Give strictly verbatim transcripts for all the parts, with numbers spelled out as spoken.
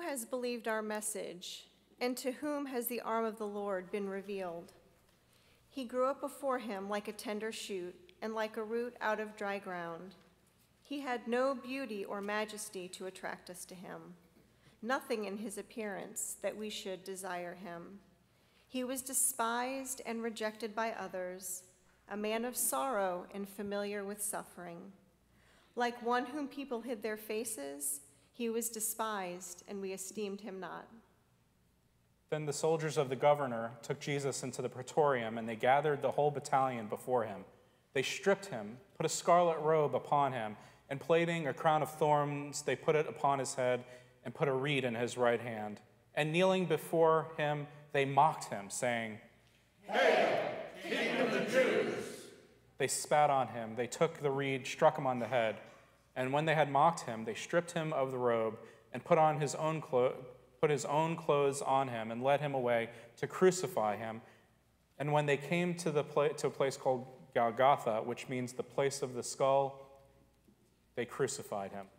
has believed our message, and to whom has the arm of the Lord been revealed? He grew up before him like a tender shoot, and like a root out of dry ground. He had no beauty or majesty to attract us to him, nothing in his appearance that we should desire him. He was despised and rejected by others, a man of sorrow and familiar with suffering. Like one whom people hid their faces, he was despised, and we esteemed him not. Then the soldiers of the governor took Jesus into the praetorium, and they gathered the whole battalion before him. They stripped him, put a scarlet robe upon him, and plaiting a crown of thorns, they put it upon his head and put a reed in his right hand. And kneeling before him, they mocked him, saying, "Hail, King of the Jews!" They spat on him, they took the reed, struck him on the head. And when they had mocked him, they stripped him of the robe and put on his own clo- put his own clothes on him and led him away to crucify him. And when they came to the pla- to a place called Golgotha, which means the place of the skull, they crucified him.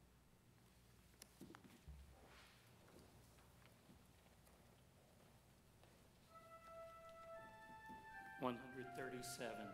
one hundred thirty-seven.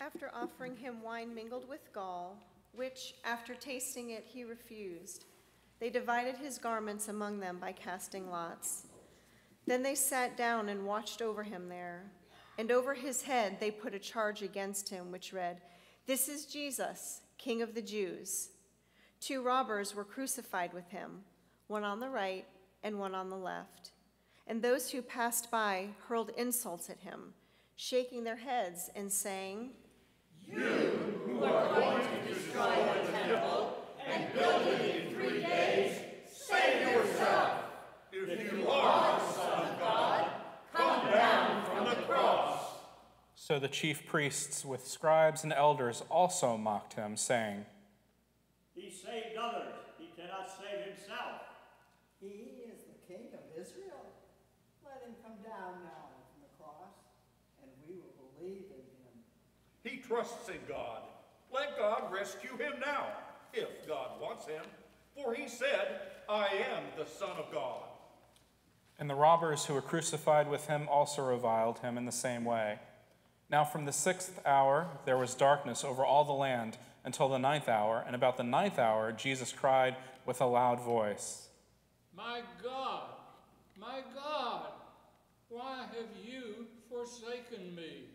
After offering him wine mingled with gall, which, after tasting it, he refused, they divided his garments among them by casting lots. Then they sat down and watched over him there. And over his head they put a charge against him, which read, "This is Jesus, King of the Jews." Two robbers were crucified with him, one on the right and one on the left. And those who passed by hurled insults at him, shaking their heads and saying, You who are going to destroy the temple and build it in three days, save yourself. If you are the Son of God, come down from the cross. So the chief priests with scribes and elders also mocked him, saying, He saved others. He cannot save himself. He is the King of Israel. Let him come down now from the cross, and we will believe in him. He trusts in God. Let God rescue him now, if God wants him. For he said, I am the Son of God. And the robbers who were crucified with him also reviled him in the same way. Now from the sixth hour there was darkness over all the land until the ninth hour, and about the ninth hour Jesus cried with a loud voice, My God, my God, why have you forsaken me?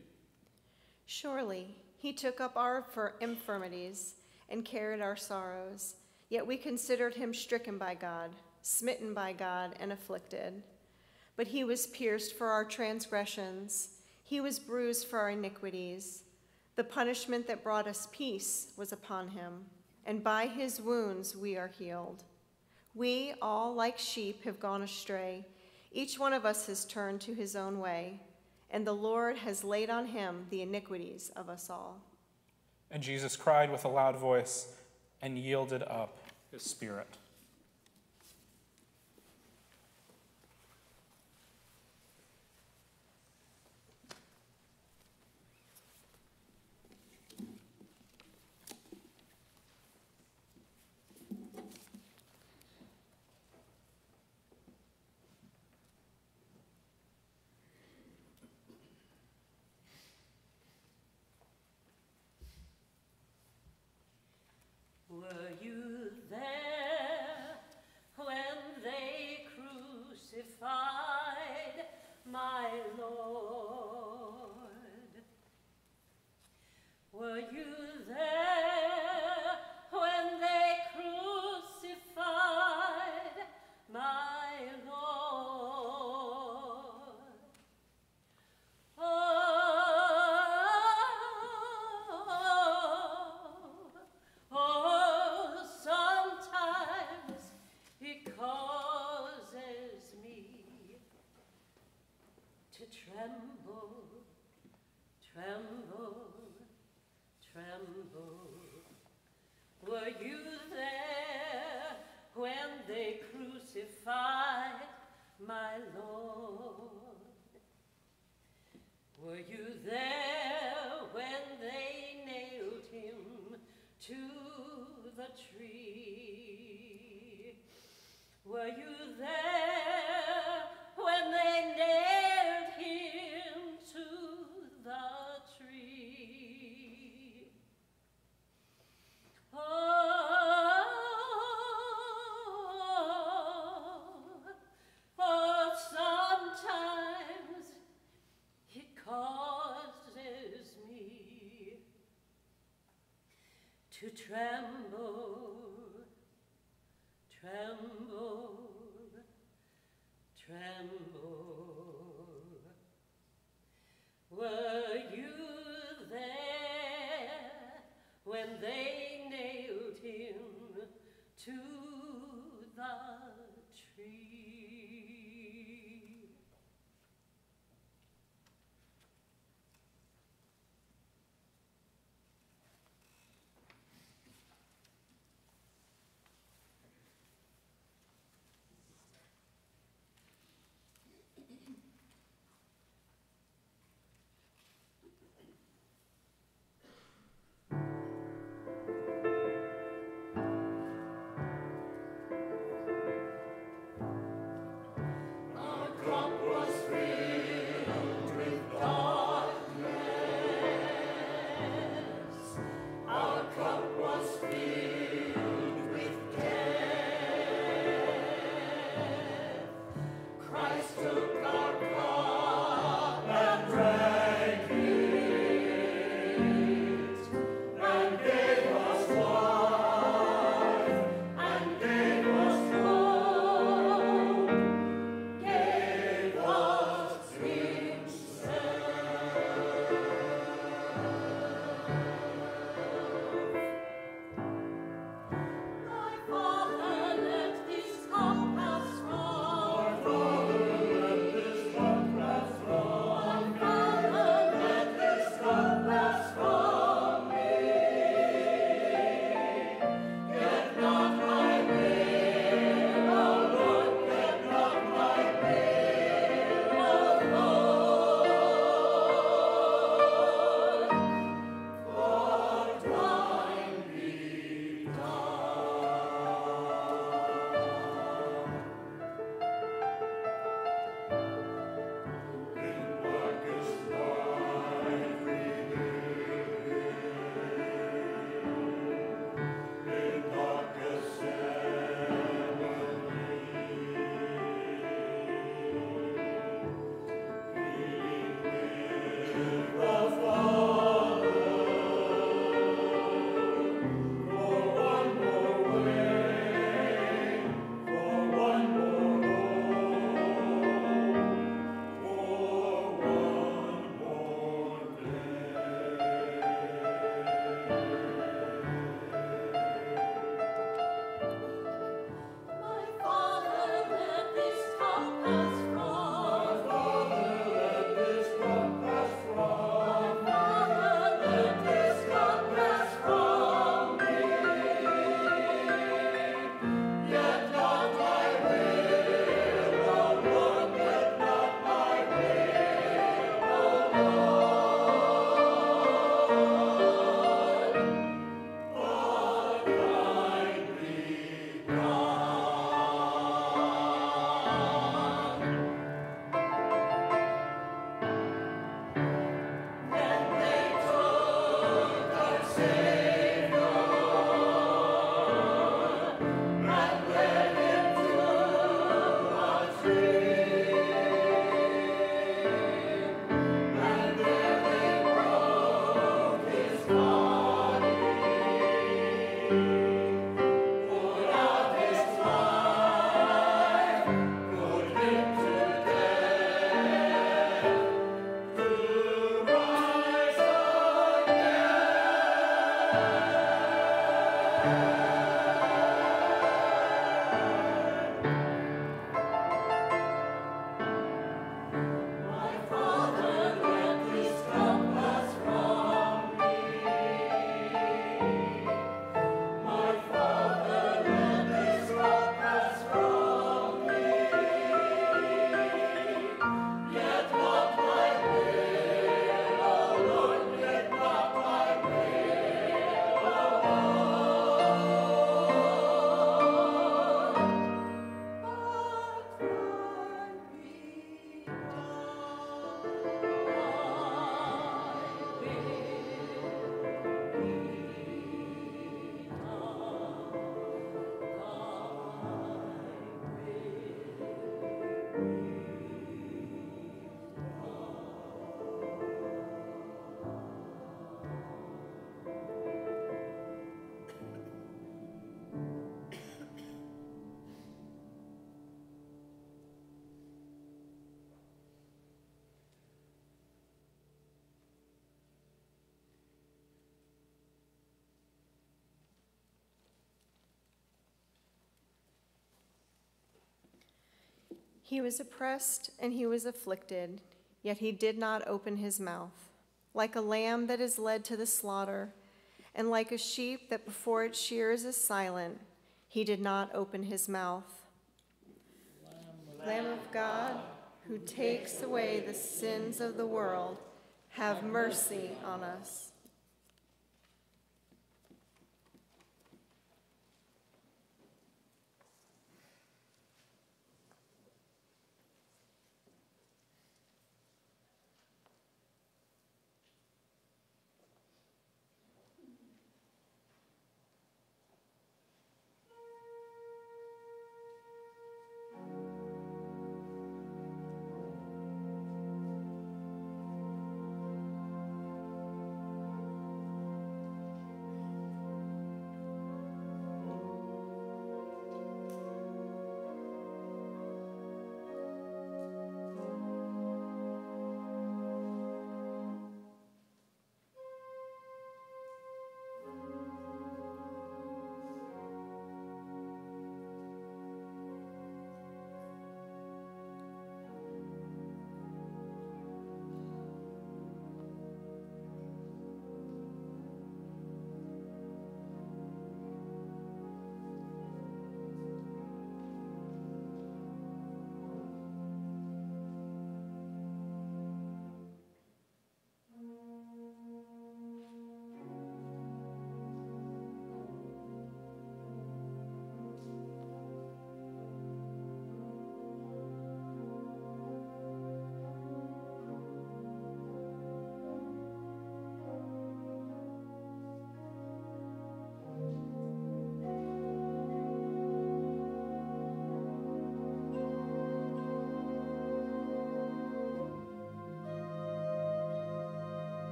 "Surely he took up our infirmities and carried our sorrows, yet we considered him stricken by God, smitten by God, and afflicted. But he was pierced for our transgressions, he was bruised for our iniquities. The punishment that brought us peace was upon him, and by his wounds we are healed. We all, like sheep, have gone astray. Each one of us has turned to his own way, and the Lord has laid on him the iniquities of us all." And Jesus cried with a loud voice and yielded up his spirit. Were you there when they crucified my Lord? Were you there when they crucified my Lord? Oh, Oh, sometimes it causes me to tremble, tremble, tremble. Were you there when they crucified my Lord? Were you there when they nailed him to the tree? Were you there when they nailed him to the tree? Oh, oh, sometimes it causes me to tremble, tremble, tremble. Were you there when they nailed him to the tree? He was oppressed and he was afflicted, yet he did not open his mouth. Like a lamb that is led to the slaughter, and like a sheep that before its shears is silent, he did not open his mouth. Lamb of God, who takes away the sins of the world, have mercy on us.